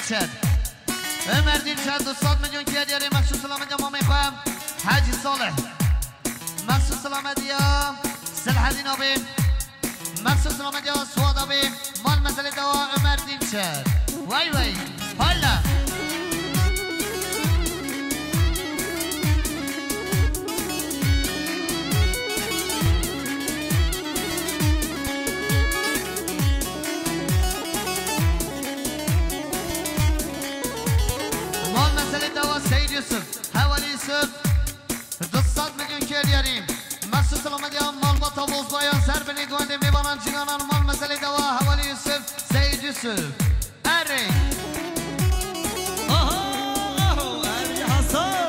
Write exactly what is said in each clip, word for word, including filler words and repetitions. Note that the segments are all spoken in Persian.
Dinçer Ömer Dinçer دوستان میلیون که دیاری مخصوص سلامت یا مامی خواهم حاجی صالح مخصوص سلامت یا سلحدین آبی مخصوص سلامت یا سواد آبی مال مسئله دوا ömer Dinçer وای وای حالا Yusuf, Havali Yusuf دوصد میلیون که دیاریم مخصوص سلامت یا مال با تابوز باید سربنی گوانده میبانن جنانان مال مسئله دوا حوالی یوسف سید یوسف اره آها آها اری حسن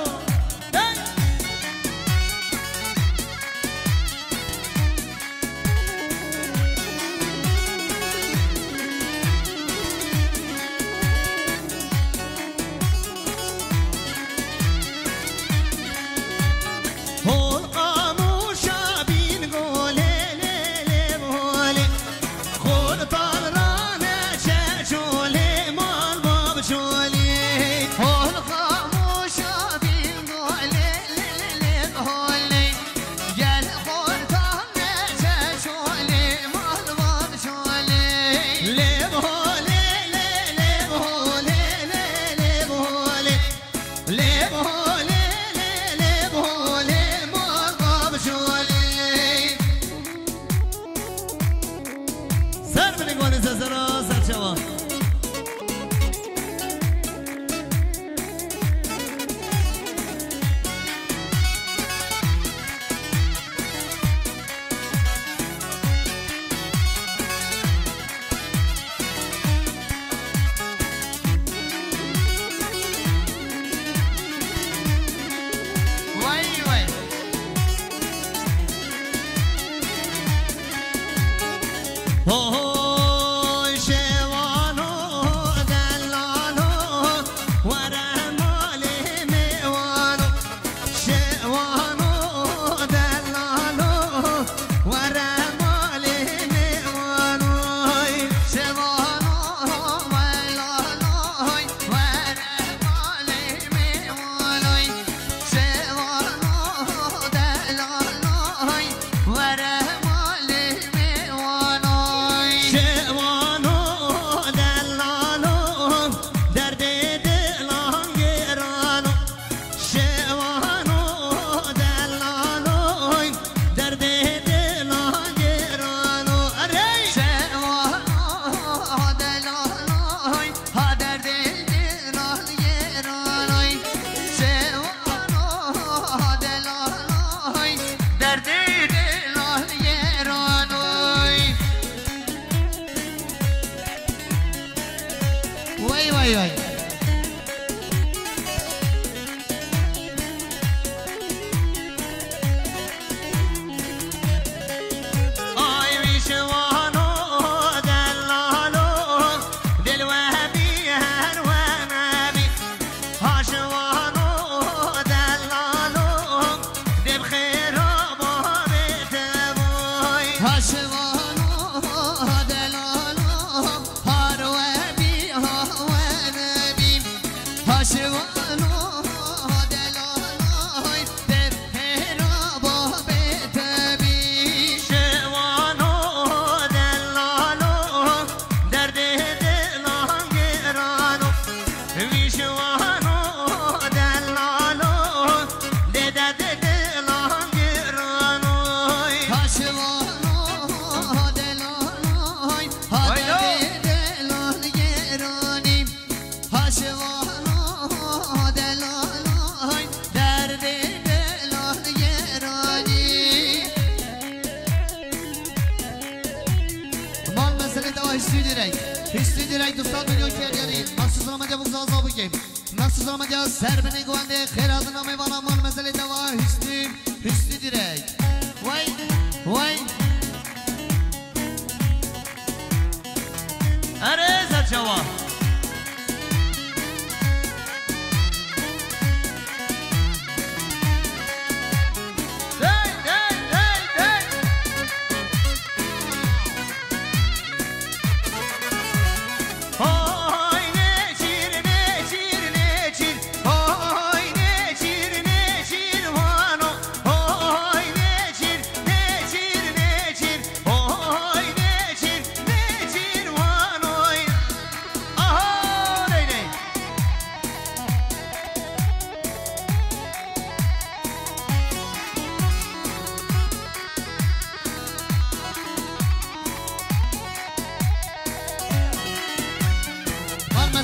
Oy ne çirkin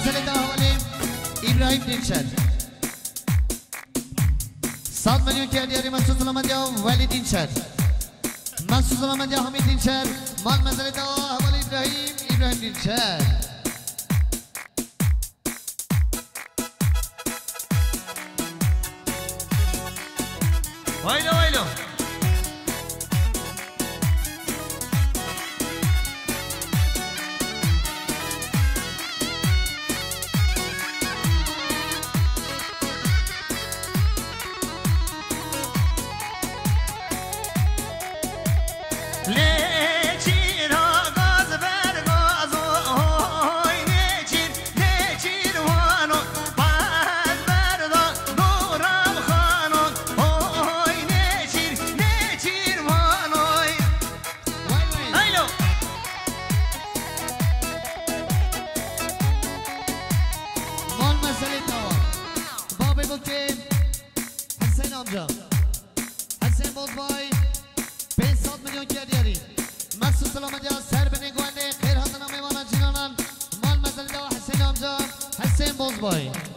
مسئله حوالی ابراهیم دینشر صد میلیون کردیاری مسعود سلامت یا ولی دینشر مسعود سلامت یا حمید دینشر مال مسئله حوالی ابراهیم ابراهیم دینشر وایلو وایلو حسین بازبای پنجصد میلیون کردیاری مسعود سلامت یا سر بنی گوانده خیر هاتنا میوانا جنانان مال مزلی دوا حسین آمجا حسین بازبای